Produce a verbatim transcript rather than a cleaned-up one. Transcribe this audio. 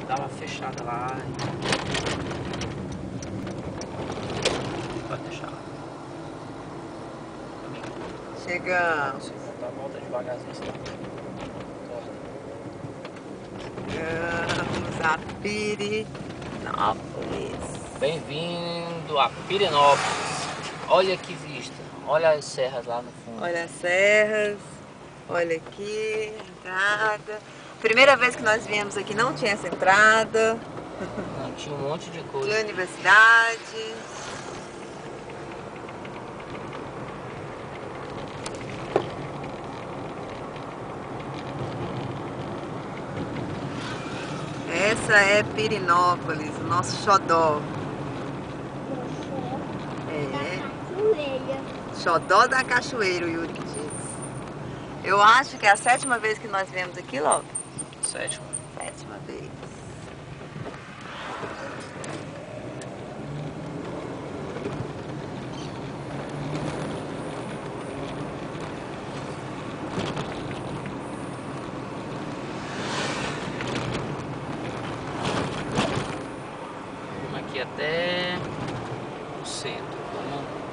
Dá uma fechada lá. Pode deixar lá. Chegamos. Se voltar, volta devagarzinho. Chegamos a Pirenópolis. Bem-vindo a Pirenópolis. Olha que vista. Olha as serras lá no fundo. Olha as serras. Olha aqui, entrada. Primeira vez que nós viemos aqui não tinha essa entrada. Não, tinha um monte de coisa. Tinha universidade. Essa é Pirenópolis, o nosso xodó. É. Xodó da cachoeira, o Yuri diz. Eu acho que é a sétima vez que nós viemos aqui, logo. Sétima. Sétima vez. Vamos aqui até o centro. Vamos